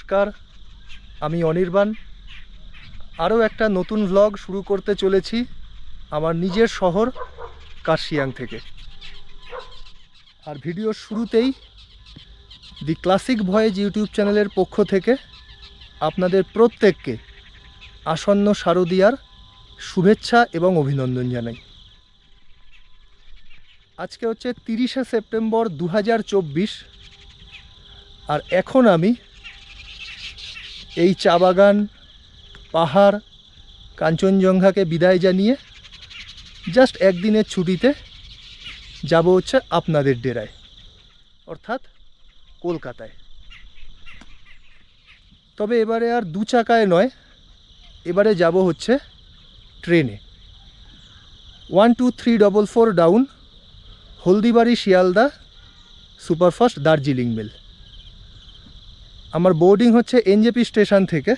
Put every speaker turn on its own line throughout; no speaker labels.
নমস্কার, আমি অনির্বাণ। আরও একটা নতুন ভ্লগ শুরু করতে চলেছি আমার নিজের শহর কার্শিয়াং থেকে। আর ভিডিওর শুরুতেই দি ক্লাসিক ভয়েজ ইউটিউব চ্যানেলের পক্ষ থেকে আপনাদের প্রত্যেককে আসন্ন শারদীয়ার শুভেচ্ছা এবং অভিনন্দন জানাই। আজকে হচ্ছে 30শে সেপ্টেম্বর 2024, আর এখন আমি এই চা বাগান, পাহাড়, কাঞ্চনজঙ্ঘাকে বিদায় জানিয়ে জাস্ট একদিনের ছুটিতে যাব হচ্ছে আপনাদের ডেরায়, অর্থাৎ কলকাতায়। তবে এবারে আর দু চাকায় নয়, এবারে যাব হচ্ছে ট্রেনে। 12344 down, Haldibari Sealdah superfast Darjeeling mail. আমার বোর্ডিং হচ্ছে এনজেপি স্টেশন থেকে।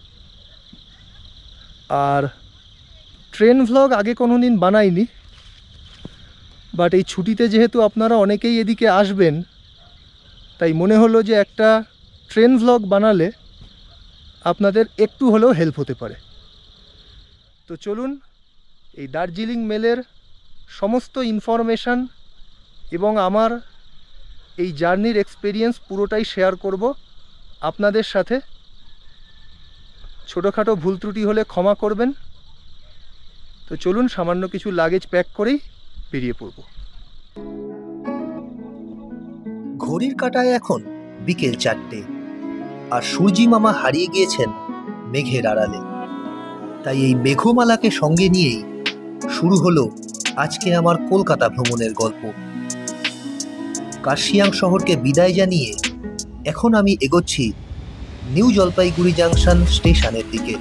আর ট্রেন ভ্লগ আগে কোনো দিন বানাইনি, বাট এই ছুটিতে যেহেতু আপনারা অনেকেই এদিকে আসবেন, তাই মনে হলো যে একটা ট্রেন ভ্লগ বানালে আপনাদের একটু হলেও হেল্প হতে পারে। তো চলুন এই দার্জিলিং মেলের সমস্ত ইনফরমেশান এবং আমার এই জার্নির এক্সপিরিয়েন্স পুরোটাই শেয়ার করব আপনাদের সাথে। ছোটোখাটো ভুল ত্রুটি হলে ক্ষমা করবেন। তো চলুন সামান্য কিছু লাগেজ প্যাক করেই বেরিয়ে পড়ব।
ঘড়ির কাঁটায় এখন বিকেল 4টে, আর সূর্যি মামা হারিয়ে গিয়েছেন মেঘের আড়ালে। তাই এই মেঘমালাকে সঙ্গে নিয়েই শুরু হলো আজকে আমার কলকাতা ভ্রমণের গল্প। কার্শিয়াং শহরকে বিদায় জানিয়ে এখন আমি এগোচ্ছি নিউ জলপাইগুড়ি জাংশন স্টেশনের দিকে।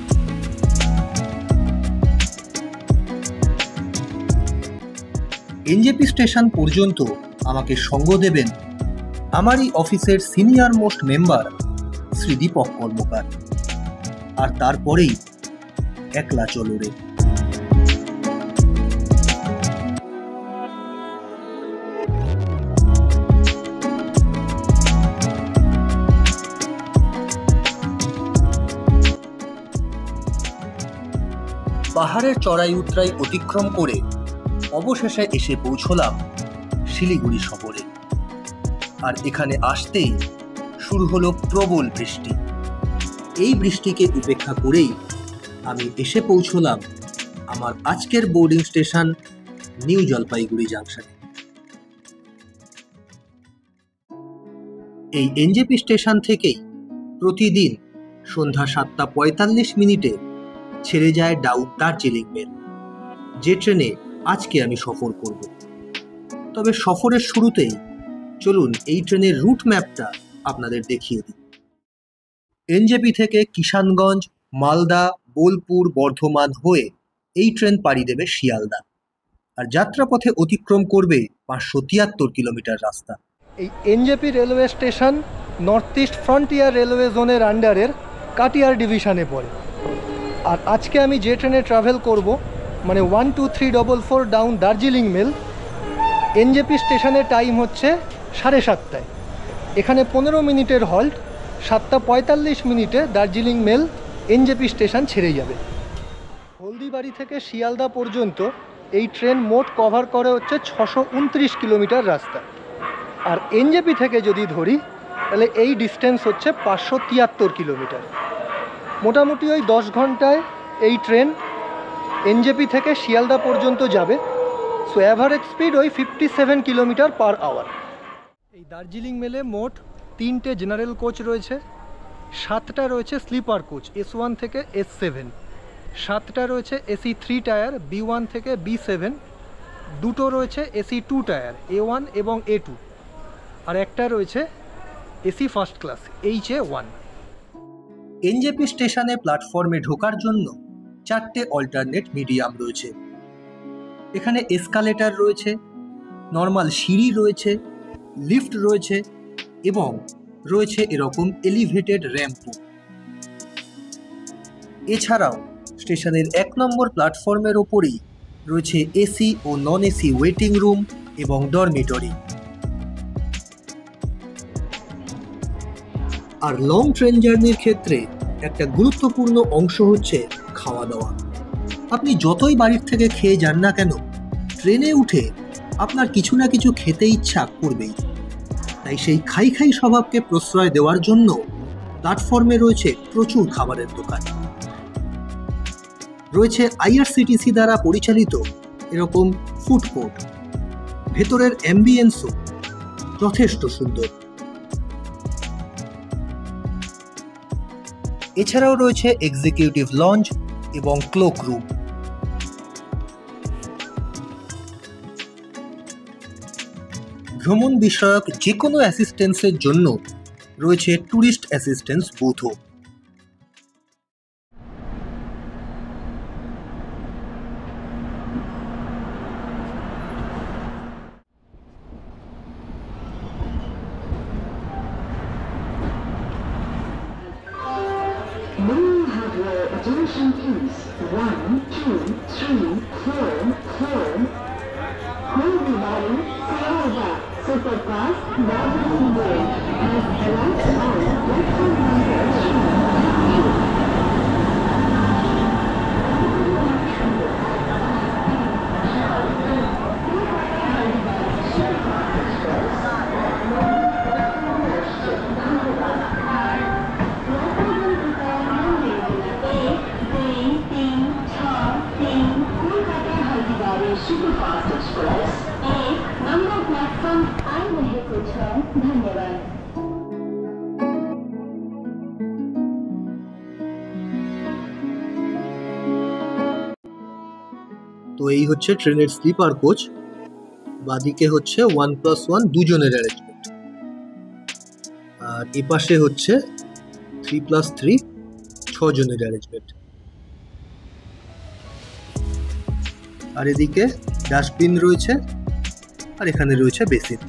এনজেপি স্টেশন পর্যন্ত আমাকে সঙ্গ দেবেন আমারই অফিসের senior most member Shri Dipak Karmakar. আর তারপরেই একলা চলো রে। পাহাড়ের চড়াই উতরাই অতিক্রম করে অবশেষে এসে পৌঁছলাম শিলিগুড়ি শহরে। আর এখানে আসতেই শুরু হলো প্রবল বৃষ্টি। এই বৃষ্টিকে উপেক্ষা করেই আমি এসে পৌঁছলাম আমার আজকের বোর্ডিং স্টেশন নিউ জলপাইগুড়ি জাংশনে। এই এনজেপি স্টেশন থেকেই প্রতিদিন সন্ধ্যা 7:45 ছেড়ে যায় ডাউন দার্জিলিং মেল, যে ট্রেনে আজকে আমি সফর করব। তবে সফরের শুরুতেই চলুন এই ট্রেনের রুট ম্যাপটা আপনাদের দেখিয়ে দিই। এনজেপি থেকে কিষানগঞ্জ, মালদা, বোলপুর, বর্ধমান হয়ে এই ট্রেন পাড়ি দেবে শিয়ালদা, আর যাত্রাপথে অতিক্রম করবে 573 কিলোমিটার রাস্তা।
এই NJP railway station north east frontier railway জোনের আন্ডারের কাটিয়ার ডিভিশনে পড়ে। আর আজকে আমি যে ট্রেনে ট্রাভেল করব, মানে 12344 ডাউন দার্জিলিং মেল, এনজেপি স্টেশনের টাইম হচ্ছে 7:30। এখানে 15 মিনিটের halt. 7:45 Darjeeling mail NJP station ছেড়ে যাবে। হলদিবাড়ি থেকে শিয়ালদা পর্যন্ত এই ট্রেন মোট কভার করে হচ্ছে 629 কিলোমিটার রাস্তা। আর এনজেপি থেকে যদি ধরি তাহলে এই ডিস্টেন্স হচ্ছে 573 কিলোমিটার। মোটামুটি ওই 10 ঘন্টায় এই ট্রেন এনজেপি থেকে শিয়ালদা পর্যন্ত যাবে। সো অ্যাভারেজ স্পিড ওই 57 কিলোমিটার পার আওয়ার। এই দার্জিলিং মেলে মোট 3টে জেনারেল কোচ রয়েছে, 7টা রয়েছে স্লিপার কোচ S1 থেকে S7, 7টা রয়েছে AC 3 টায়ার B1 থেকে B7, 2টো রয়েছে AC 2 টায়ার A1 এবং A2, আর একটা রয়েছে AC first class HA1।
NJP স্টেশনে প্ল্যাটফর্মে ঢোকার জন্য 4টে অল্টারনেট মিডিয়াম রয়েছে। এখানে এসকালেটর রয়েছে, নর্মাল সিঁড়ি রয়েছে, লিফট রয়েছে এবং রয়েছে এরকম এলিভেটেড র্যাম্পও। এছাড়াও স্টেশনের 1 নম্বর প্ল্যাটফর্মের ওপরেই রয়েছে এসি ও নন এসি ওয়েটিং রুম এবং ডরমিটরি। আর লং ট্রেন জার্নির ক্ষেত্রে একটা গুরুত্বপূর্ণ অংশ হচ্ছে খাওয়া দাওয়া। আপনি যতই বাড়ির থেকে খেয়ে যান না কেন, ট্রেনে উঠে আপনার কিছু না কিছু খেতে ইচ্ছা করবেই। তাই সেই খাই খাই স্বভাবকে প্রশ্রয় দেওয়ার জন্য প্ল্যাটফর্মে রয়েছে প্রচুর খাবারের দোকান। রয়েছে আইআরসিটিসি দ্বারা পরিচালিত এরকম ফুড কোর্ট। ভেতরের অ্যাম্বিয়েন্সও যথেষ্ট সুন্দর। এছাড়াও রয়েছে এক্সিকিউটিভ লঞ্চ এবং ক্লোক রুম। ভ্রমণ বিষয়ক যে কোনো অ্যাসিস্ট্যান্সের জন্য রয়েছে ট্যুরিস্ট অ্যাসিস্ট্যান্স বুথও।
May I have your attention please? 1, 2, 3, 4, 4. Holdibari Sayada Superfast Darjeeling Mail has arrived on platform number 3. Superfast express एक नंबर प्लेटफॉर्म आ रहे कुछ है। धन्यवाद।
তো এই হচ্ছে ট্রেনের স্লিপার কোচ। বাদিকে হচ্ছে 1+1 দুজনের অ্যারেঞ্জমেন্ট, আর এ পাশে হচ্ছে 3+3 ছজনের অ্যারেঞ্জমেন্ট। আর এদিকে ডাস্টবিন রয়েছে, আর এখানে রয়েছে বেসিন।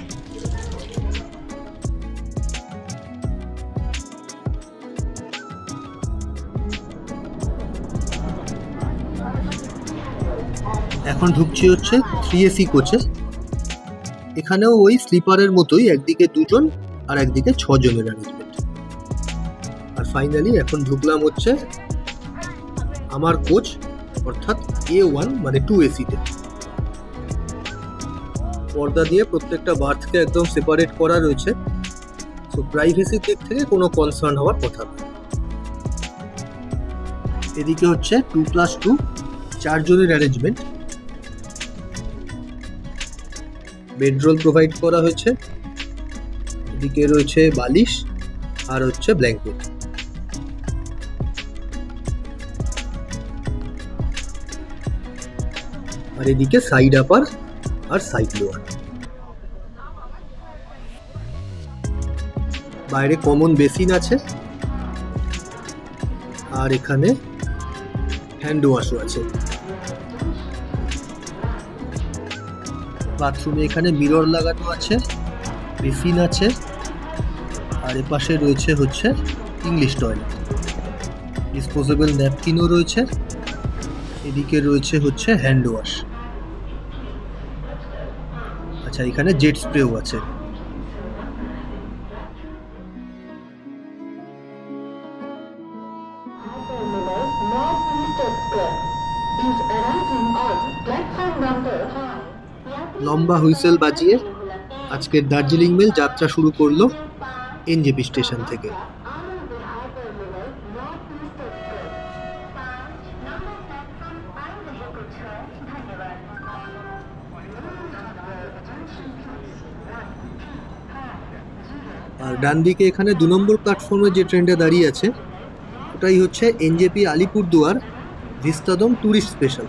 এখন ঢুকছি হচ্ছে 3AC কোচে। এখানেও ওই স্লিপারের মতোই, একদিকে দুজন আর একদিকে ছজনের অ্যারেঞ্জমেন্ট। আর ফাইনালি এখন ঢুকলাম হচ্ছে আমার কোচ, অর্থাৎ A1 মানে 2AC-তে। পর্দা দিয়ে প্রত্যেকটা বার্থকে একদম সেপারেট করা রয়েছে, সো প্রাইভেসির দিক থেকে কোনো কনসার্ন হওয়ার কথা না। এদিকে হচ্ছে 2+2 চারজনের অ্যারেঞ্জমেন্ট। বেডরোল প্রোভাইড করা হয়েছে, এদিকে রয়েছে বালিশ আর হচ্ছে ব্ল্যাঙ্কেট। আর এদিকে সাইড আপার আর সাইড লোয়ার। বাইরে কমন বেসিন আছে, আর এখানে হ্যান্ড ওয়াশও আছে। বাথরুমে এখানে মিরর লাগানো আছে, বেসিন আছে, আর এপাশে রয়েছে হচ্ছে ইংলিশ টয়লেট। ডিসপোজেবল ন্যাপকিনও রয়েছে, এদিকে রয়েছে হচ্ছে হ্যান্ড ওয়াশ। আচ্ছা, এখানে জেট স্প্রেও আছে। লম্বা হুইসেল বাজিয়ে আজকের দার্জিলিং মেল যাত্রা শুরু করলো এনজেপি স্টেশন থেকে। আর ডান দিকে এখানে 2 নম্বর প্ল্যাটফর্মে যে ট্রেনটা দাঁড়িয়ে আছে, ওটাই হচ্ছে NJP Alipurduar Vistadome tourist special.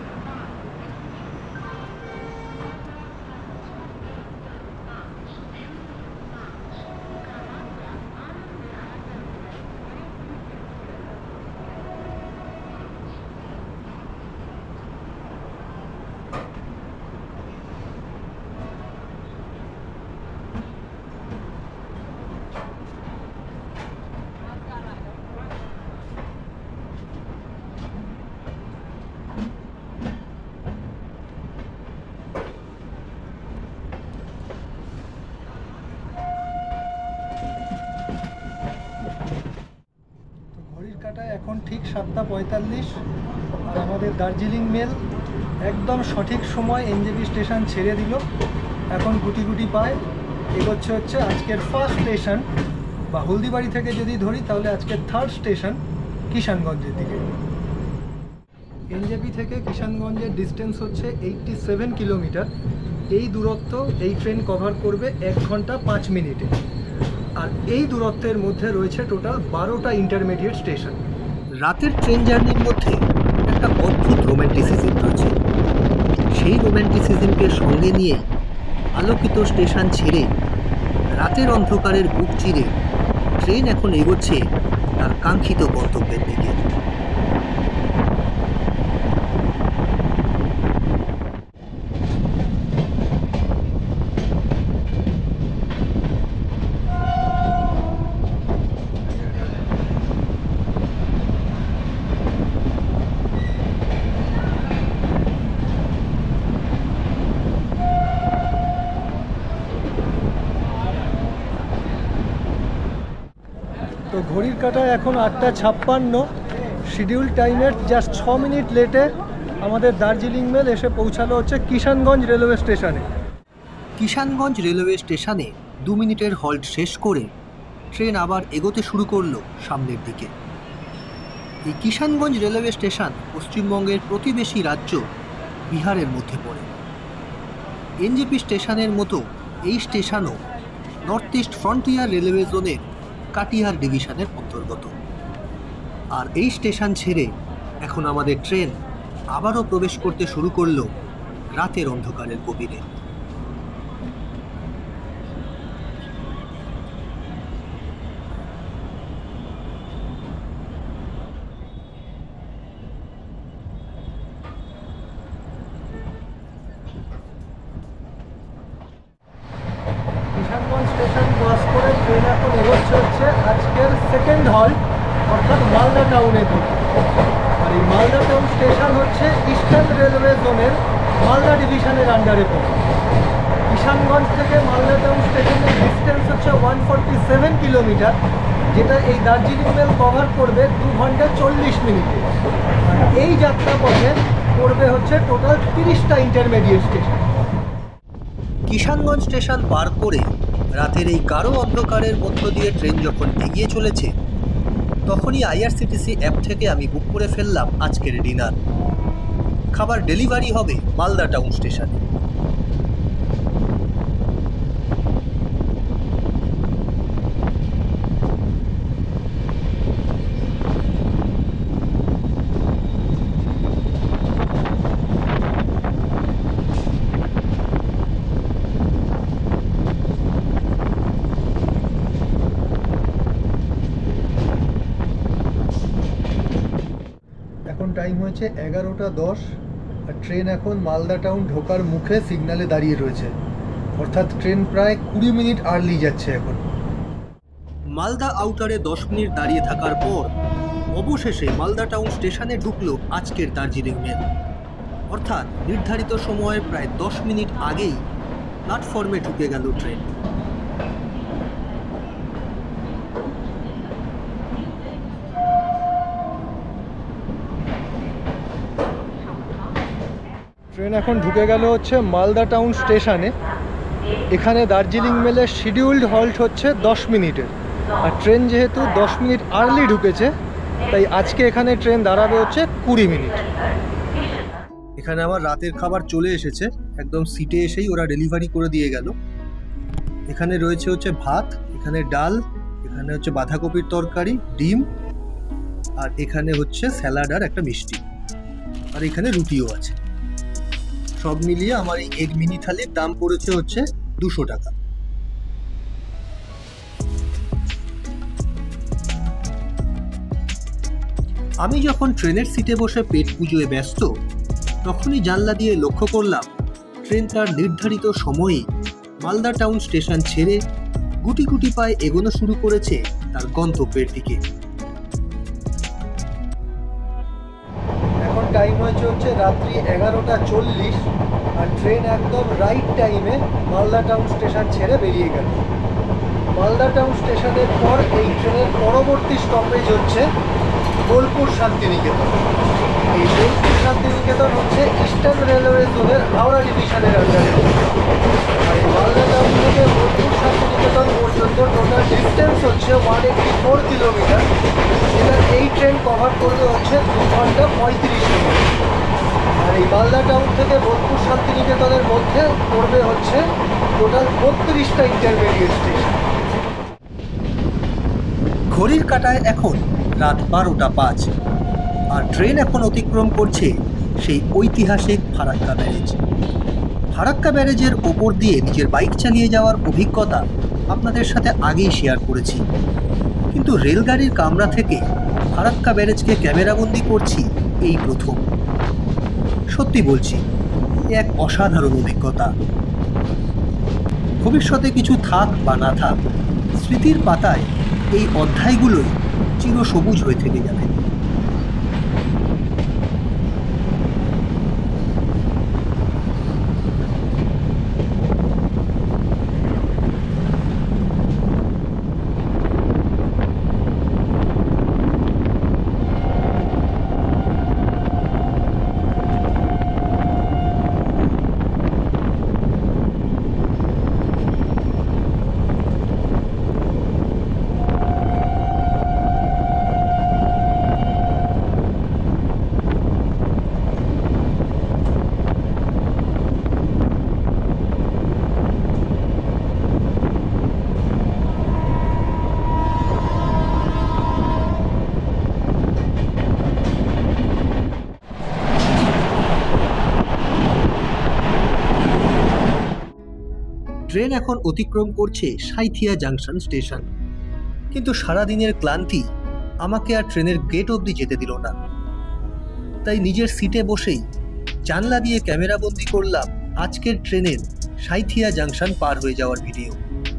এখন ঠিক 7:45 আর আমাদের দার্জিলিং মেল একদম সঠিক সময় এনজেপি স্টেশন ছেড়ে দিল। এখন গুটি গুটি পায় এগোচ্ছে আজকের ফার্স্ট স্টেশন, বা হলদিবাড়ি থেকে যদি ধরি তাহলে আজকের থার্ড স্টেশন কিষানগঞ্জের দিকে। এনজেপি থেকে কিষানগঞ্জের ডিস্টেন্স হচ্ছে 87 কিলোমিটার। এই দূরত্ব এই ট্রেন কভার করবে 1 ঘন্টা 5 মিনিটে। আর এই দূরত্বের মধ্যে রয়েছে টোটাল 12টা ইন্টারমিডিয়েট স্টেশন।
রাতের ট্রেন জার্নির মধ্যে একটা অদ্ভুত রোম্যান্টিসিজম রয়েছে। সেই রোম্যান্টিসিজমকে সঙ্গে নিয়ে আলোকিত স্টেশন ছেড়ে রাতের অন্ধকারের বুক চিরে ট্রেন এখন এগোচ্ছে তার কাঙ্ক্ষিত গন্তব্যের দিকে।
তো ঘড়ির কাঁটায় এখন 8:56, শিডিউল টাইমের জাস্ট 6 মিনিট লেটে আমাদের দার্জিলিং মেল এসে পৌঁছালো হচ্ছে কিষানগঞ্জ রেলওয়ে স্টেশনে।
কিষানগঞ্জ রেলওয়ে স্টেশনে 2 মিনিটের হল্ট শেষ করে ট্রেন আবার এগোতে শুরু করলো সামনের দিকে। এই কিষানগঞ্জ রেলওয়ে স্টেশন পশ্চিমবঙ্গের প্রতিবেশী রাজ্য বিহারের মধ্যে পড়ে। এনজেপি স্টেশনের মতো এই স্টেশনও নর্থ ইস্ট ফ্রন্টিয়ার রেলওয়ে জোনের কাটিহার ডিভিশনের অন্তর্গত। আর এই স্টেশন ছেড়ে এখন আমাদের ট্রেন আবারও প্রবেশ করতে শুরু করলো রাতের অন্ধকারের গভীরে।
কিষানগঞ্জ স্টেশন ক্রস করে ট্রেন এখন এগোচ্ছে হচ্ছে আজকের সেকেন্ড হল্ট অর্থাৎ মালদা টাউনের দিকে। আর এই মালদা টাউন স্টেশন হচ্ছে ইস্টার্ন রেলওয়ে জোনের মালদা ডিভিশনের আন্ডারে পড়ে। কিষানগঞ্জ থেকে মালদা টাউন স্টেশনের ডিস্টেন্স হচ্ছে 147 কিলোমিটার, যেটা এই দার্জিলিং মেল কভার করবে 2 ঘন্টা 40 মিনিটে। আর এই যাত্রাপথে পড়বে হচ্ছে টোটাল 30টা ইন্টারমিডিয়েট স্টেশন।
কিষানগঞ্জ স্টেশন পার করে রাতের এই গাঢ় অন্ধকারের মধ্য দিয়ে ট্রেন যখন এগিয়ে চলেছে, তখনই আইআরসিটিসি অ্যাপ থেকে আমি বুক করে ফেললাম আজকের ডিনার। খাবার ডেলিভারি হবে মালদা টাউন স্টেশনে।
এখন টাইম হয়েছে 11:10 আর ট্রেন এখন মালদা টাউন ঢোকার মুখে সিগন্যালে দাঁড়িয়ে রয়েছে, অর্থাৎ ট্রেন প্রায় 20 মিনিট আর্লি যাচ্ছে এখন।
মালদা আউটারে 10 মিনিট দাঁড়িয়ে থাকার পর অবশেষে মালদা টাউন স্টেশনে ঢুকলো আজকের দার্জিলিং মেল। অর্থাৎ নির্ধারিত সময়ের প্রায় 10 মিনিট আগেই প্ল্যাটফর্মে ঢুকে গেল ট্রেন।
ট্রেন এখন ঢুকে গেল হচ্ছে মালদা টাউন স্টেশনে। এখানে দার্জিলিং মেলের শিডিউলড হল্ট হচ্ছে 10 মিনিটের, আর ট্রেন যেহেতু 10 মিনিট আর্লি ঢুকেছে তাই আজকে এখানে ট্রেন দাঁড়াবে হচ্ছে 20 মিনিট।
এখানে আমার রাতের খাবার চলে এসেছে, একদম সিটে এসেই ওরা ডেলিভারি করে দিয়ে গেল। এখানে রয়েছে হচ্ছে ভাত, এখানে ডাল, এখানে হচ্ছে বাঁধাকপির তরকারি, ডিম, আর এখানে হচ্ছে স্যালাড আর একটা মিষ্টি, আর এখানে রুটিও আছে। সব মিলিয়ে আমার এই এগ মিনি থালির দাম পড়েছে হচ্ছে 200 টাকা। আমি যখন ট্রেনের সিটে বসে পেট পুজোয় ব্যস্ত, তখনই জানলা দিয়ে লক্ষ্য করলাম ট্রেন তার নির্ধারিত সময়ে মালদা টাউন স্টেশন ছেড়ে গুটি গুটি পায়ে এগোনো শুরু করেছে তার গন্তব্যের দিকে।
এখন টাইম হচ্ছে রাত্রি 11:40 আর ট্রেন একদম রাইট টাইমে মালদা টাউন স্টেশন ছেড়ে বেরিয়ে গেল। মালদা টাউন স্টেশনের পর এই ট্রেনের পরবর্তী স্টপেজ হচ্ছে বোলপুর শান্তিনিকেতন। এই বোলপুর শান্তিনিকেতন হচ্ছে ইস্টার্ন রেলওয়ে জোনের হাওড়া ডিভিশনের আন্ডারে। আর এই মালদা টাউন থেকে বোলপুর শান্তিনিকেতন পর্যন্ত টোটাল ডিস্টেন্স হচ্ছে 184 কিলোমিটার, যেটা এই ট্রেন কভার করবে হচ্ছে 2 ঘন্টা 35 মিনিট। আর এই মালদা টাউন থেকে বোলপুর শান্তিনিকেতনের মধ্যে পড়বে হচ্ছে টোটাল 32টা ইন্টারমিডিয়েট স্টেশন।
ঘড়ির কাঁটায় এখন রাত 12টা 5, আর ট্রেন এখন অতিক্রম করছে সেই ঐতিহাসিক ফারাক্কা ব্যারেজ। ফারাক্কা ব্যারেজের ওপর দিয়ে নিজের বাইক চালিয়ে যাওয়ার অভিজ্ঞতা আপনাদের সাথে আগেই শেয়ার করেছি, কিন্তু রেলগাড়ির কামরা থেকে ফারাক্কা ব্যারেজকে ক্যামেরাবন্দি করছি এই প্রথম। সত্যি বলছি, এ এক অসাধারণ অভিজ্ঞতা। ভবিষ্যতে কিছু থাক বা না থাক, স্মৃতির পাতায় এই অধ্যায়গুলোই চিরসবুজ হয়ে থেকে যাবে। ট্রেন এখন অতিক্রম করছে সাঁইথিয়া জাংশন স্টেশন, কিন্তু সারাদিনের ক্লান্তি আমাকে আর ট্রেনের গেট অবধি যেতে দিল না। তাই নিজের সিটে বসেই জানলা দিয়ে ক্যামেরাবন্দি করলাম আজকের ট্রেনের সাঁইথিয়া জাংশন পার হয়ে যাওয়ার ভিডিও।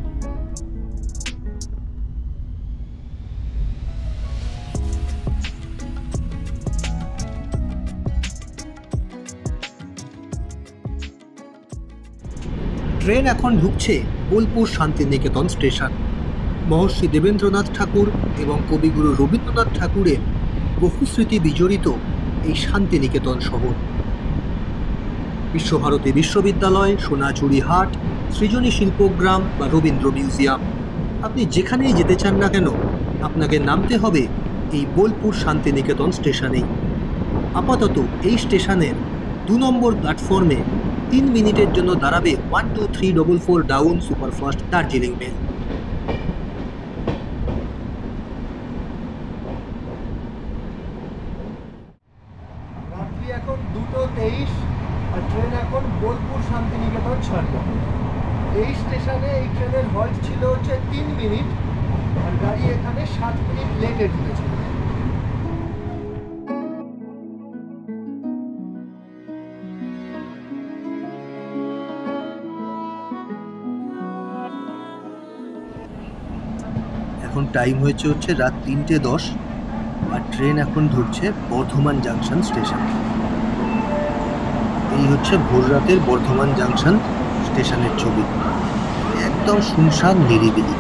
ট্রেন এখন ঢুকছে বোলপুর শান্তিনিকেতন স্টেশন। মহর্ষি দেবেন্দ্রনাথ ঠাকুর এবং কবিগুরু রবীন্দ্রনাথ ঠাকুরের বহু স্মৃতি বিজড়িত এই শান্তিনিকেতন শহর। বিশ্বভারতী বিশ্ববিদ্যালয়, সোনাঝুরি হাট, সৃজনী শিল্পগ্রাম বা রবীন্দ্র মিউজিয়াম, আপনি যেখানেই যেতে চান না কেন, আপনাকে নামতে হবে এই বোলপুর শান্তিনিকেতন স্টেশনেই। আপাতত এই স্টেশনের 2 নম্বর প্ল্যাটফর্মে 3 মিনিটের জন্য দাঁড়াবে 12344 ডাউন সুপারফাস্ট দার্জিলিং মেল।
রাত্রি এখন 2:23 আর ট্রেন এখন বোলপুর শান্তিনিকেতন ছাড়বে। এই স্টেশনে এই ট্রেনের হল্ট ছিল হচ্ছে 3 মিনিট, আর গাড়ি এখানে 7 মিনিট লেটে ঢুকেছিল।
এখন টাইম হচ্ছে রাত 3:10, আর ট্রেন এখন ঢুকছে বর্ধমান জাংশন স্টেশন। এই হচ্ছে ভোর রাতের বর্ধমান জাংশন স্টেশনের ছবি, একদম শুনশান নিরিবিলি।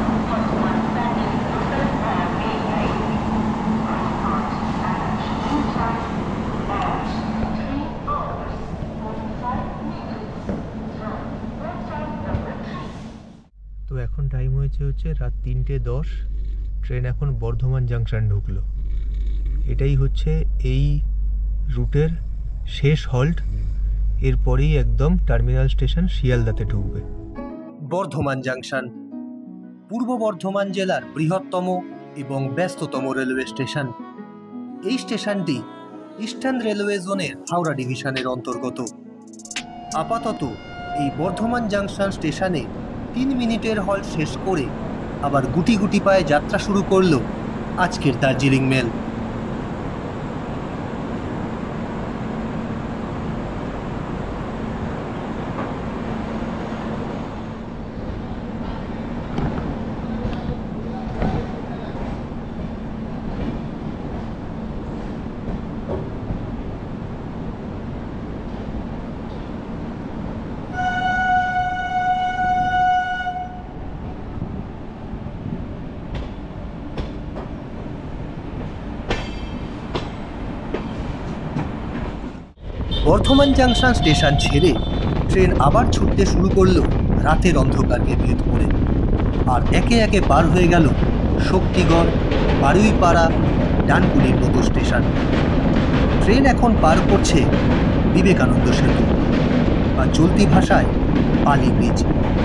তো এখন টাইম হচ্ছে রাত 3:10, ট্রেন এখন বর্ধমান জাংশন ঢুকলো। এটাই হচ্ছে এই রুটের শেষ হল্ট, এরপরেই একদম টার্মিনাল স্টেশন শিয়ালদাতে ঢুকবে।
বর্ধমান জাংশন পূর্ব বর্ধমান জেলার বৃহত্তম এবং ব্যস্ততম রেলওয়ে স্টেশন। এই স্টেশনটি ইস্টার্ন রেলওয়ে জোনের হাওড়া ডিভিশনের অন্তর্গত। আপাতত এই বর্ধমান জাংশন স্টেশনে 3 মিনিটের হল্ট শেষ করে আবার গুটি গুটি পায়ে যাত্রা শুরু করলো আজকের Darjeeling mail. Bardhaman junction station ছেড়ে ট্রেন আবার ছুটতে শুরু করলো রাতের অন্ধকারকে ভেদ করে। আর একে একে পার হয়ে গেল শক্তিগড়, বারুইপাড়া, ডানকুনির মতো স্টেশন। ট্রেন এখন পার করছে বিবেকানন্দ সেতু, বা চলতি ভাষায় পালি ব্রিজ।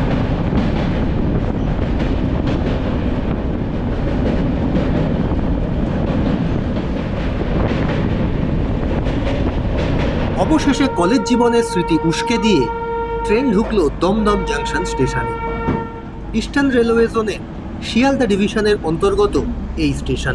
অবশেষে কলেজ জীবনের স্মৃতি উস্কে দিয়ে ট্রেন ঢুকলো দমদম জাংশন স্টেশনে। ইস্টার্ন রেলওয়ে জোনের শিয়ালদা ডিভিশনের অন্তর্গত এই স্টেশন।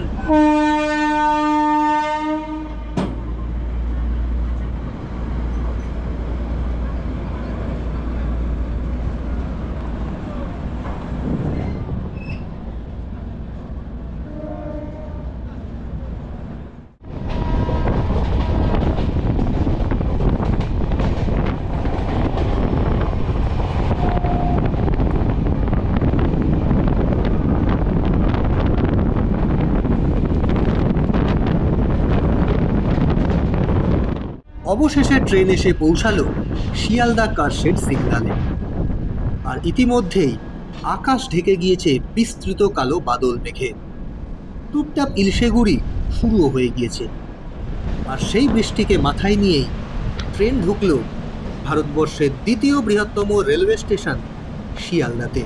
অবশেষে ট্রেন এসে পৌঁছালো শিয়ালদা কারশেড সিগন্যালে। আর ইতিমধ্যেই আকাশ ঢেকে গিয়েছে বিস্তৃত কালো বাদল মেঘে। টুপটাপ ইলশেগুড়ি শুরুও হয়ে গিয়েছে। আর সেই বৃষ্টিকে মাথায় নিয়েই ট্রেন ঢুকলো ভারতবর্ষের দ্বিতীয় বৃহত্তম রেলওয়ে স্টেশন শিয়ালদাতে।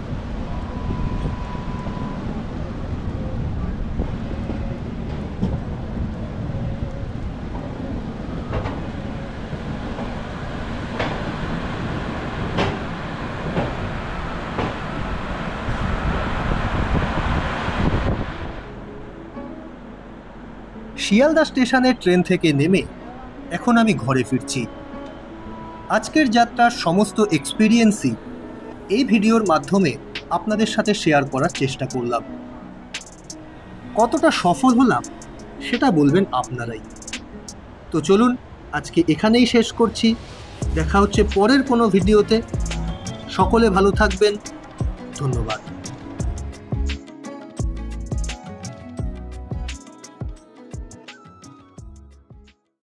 শিয়ালদা স্টেশনের ট্রেন থেকে নেমে এখন আমি ঘরে ফিরছি। আজকের যাত্রার সমস্ত এক্সপিরিয়েন্সই এই ভিডিওর মাধ্যমে আপনাদের সাথে শেয়ার করার চেষ্টা করলাম। কতটা সফল হলাম সেটা বলবেন আপনারাই। তো চলুন আজকে এখানেই শেষ করছি। দেখা হচ্ছে পরের কোনো ভিডিওতে। সকলে ভালো থাকবেন। ধন্যবাদ।